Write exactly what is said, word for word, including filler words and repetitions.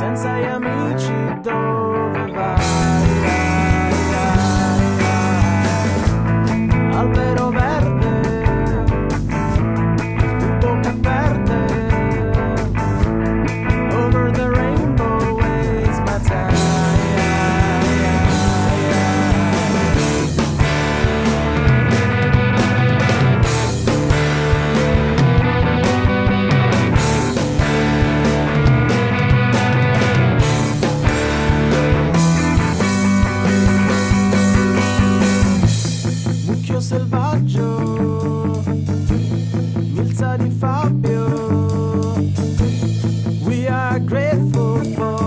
senza gli amici dove vai? Albero verde, un po' più verde, over the rainbow waves my time. Mucchio selvaggio, Milza di Fabio, we are grateful for